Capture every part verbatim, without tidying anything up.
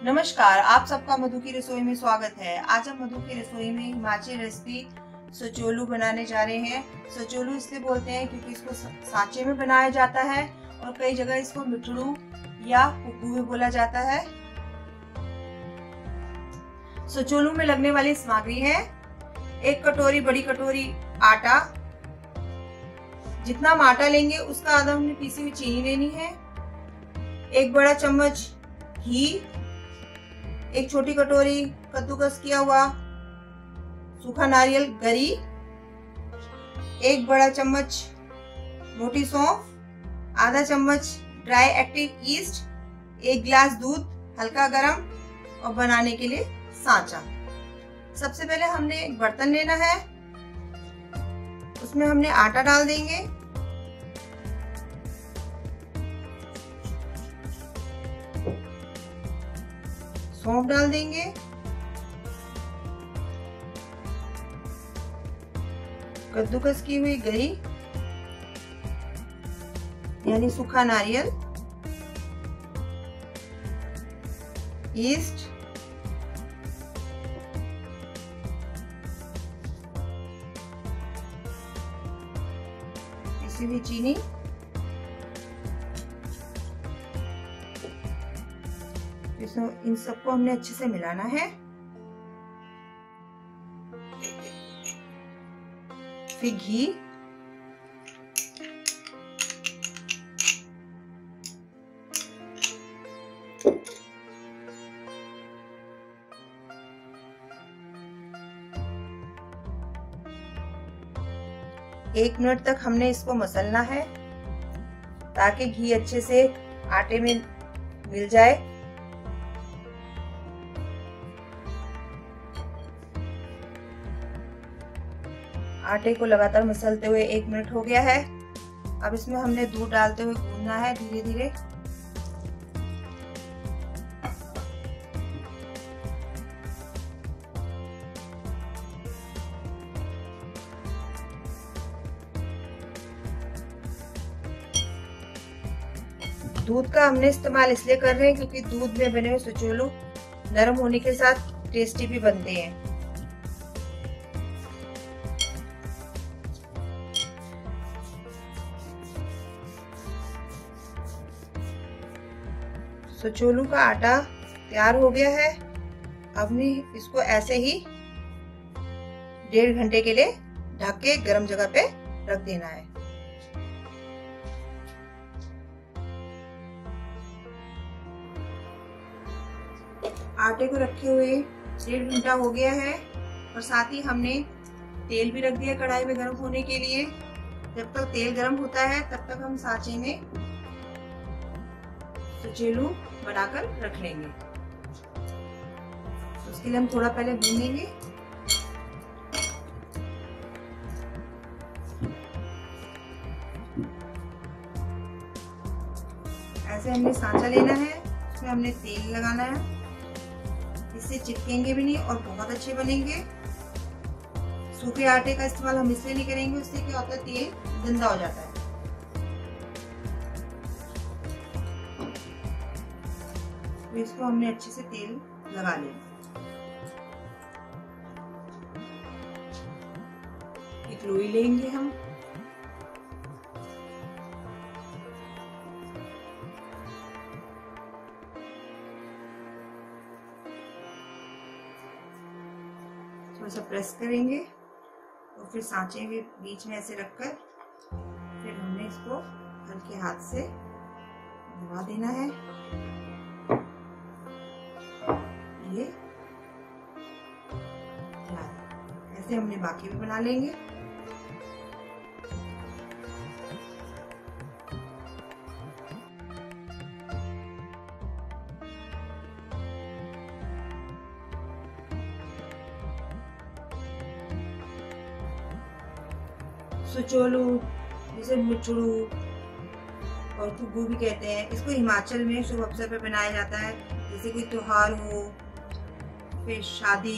नमस्कार, आप सबका मधु की रसोई में स्वागत है। आज हम मधु की रसोई में हिमाचली रेसिपी सचोलू बनाने जा रहे हैं। सचोलू इसलिए बोलते हैं क्योंकि इसको सांचे में बनाया जाता है और कई जगह इसको मिठड़ू या कुक्कू भी बोला जाता है। सचोलू में लगने वाली सामग्री है एक कटोरी बड़ी कटोरी आटा। जितना हम आटा लेंगे उसका आधा हमने पीसी हुई चीनी लेनी है। एक बड़ा चम्मच घी, एक छोटी कटोरी कद्दूकस किया हुआ सूखा नारियल गरी, एक बड़ा चम्मच मोटी सौंफ, आधा चम्मच ड्राई एक्टिव ईस्ट, एक गिलास दूध हल्का गरम और बनाने के लिए सांचा। सबसे पहले हमने एक बर्तन लेना है, उसमें हमने आटा डाल देंगे। सौंफ डाल देंगे, कद्दूकस की हुई गरी यानी सूखा नारियल, ईस्ट, पिसी हुई चीनी, इन सबको हमने अच्छे से मिलाना है। फिर घी, एक मिनट तक हमने इसको मसलना है ताकि घी अच्छे से आटे में मिल जाए। आटे को लगातार मसलते हुए एक मिनट हो गया है। अब इसमें हमने दूध डालते हुए गूंदना है धीरे धीरे। दूध का हमने इस्तेमाल इसलिए कर रहे हैं क्योंकि दूध में बने हुए सचोलू नरम होने के साथ टेस्टी भी बनते हैं। सचोलू का आटा तैयार हो गया है। अब ने इसको ऐसे ही डेढ़ घंटे के लिए ढक के गर्म जगह पे रख देना है। आटे को रखे हुए डेढ़ घंटा हो गया है और साथ ही हमने तेल भी रख दिया कढ़ाई में गर्म होने के लिए। जब तक तेल गर्म होता है तब तक हम सांचे में सचोलू बनाकर रख लेंगे। उसके लिए हम थोड़ा पहले भूनेंगे। ऐसे हमने सांचा लेना है, उसमें हमने तेल लगाना है। इससे चिपकेंगे भी नहीं और बहुत अच्छे बनेंगे। सूखे आटे का इस्तेमाल हम इसलिए नहीं करेंगे, उससे क्या होता है तेल गंदा हो जाता है। तो इसको हमने अच्छे से तेल लगा लिया। एक लोई लेंगे हम, थोड़ा सा प्रेस करेंगे और फिर सांचे के बीच में ऐसे रखकर फिर हमने इसको हल्के हाथ से दबा देना है। ये ऐसे हमने बाकी भी बना लेंगे। सचोलू जिसे मिठड़ू और कुक्कू भी कहते हैं, इसको हिमाचल में शुभ अवसर पर बनाया जाता है। जैसे कोई त्योहार हो, फिर शादी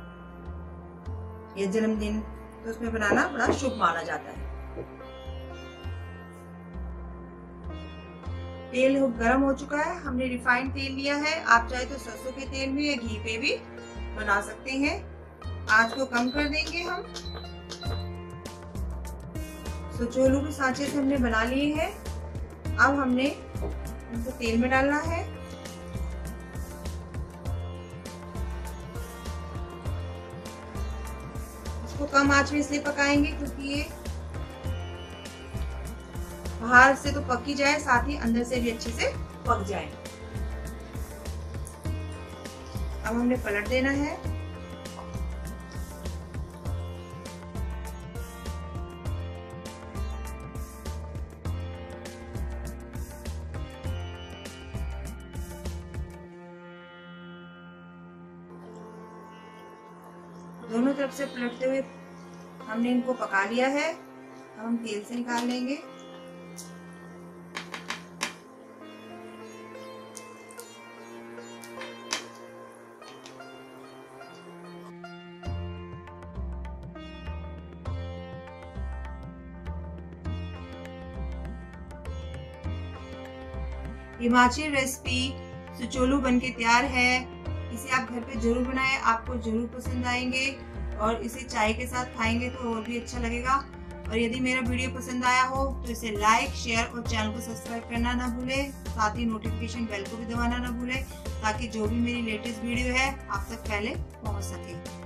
या जन्मदिन, तो उसमें बनाना बड़ा शुभ माना जाता है। तेल गरम हो चुका है, हमने रिफाइंड तेल लिया है। आप चाहे तो सरसों के तेल में या घी पे भी बना सकते हैं। आंच को कम कर देंगे हम। सुचोलू के सांचे से हमने बना लिए हैं। अब हमने इनको तेल में डालना है। इसको कम आंच में इसलिए पकाएंगे क्योंकि ये बाहर से तो पक ही जाए, साथ ही अंदर से भी अच्छे से पक जाए। अब हमने पलट देना है। दोनों तरफ से पलटते हुए हमने इनको पका लिया है। अब हम तेल से निकाल लेंगे। हिमाचली रेसिपी सुचोलू बनके तैयार है। इसे आप घर पे जरूर बनाएं, आपको जरूर पसंद आएंगे और इसे चाय के साथ खाएंगे तो और भी अच्छा लगेगा। और यदि मेरा वीडियो पसंद आया हो तो इसे लाइक, शेयर और चैनल को सब्सक्राइब करना ना भूलें। साथ ही नोटिफिकेशन बेल को भी दबाना ना भूलें ताकि जो भी मेरी लेटेस्ट वीडियो है आप तक पहले पहुंच सके।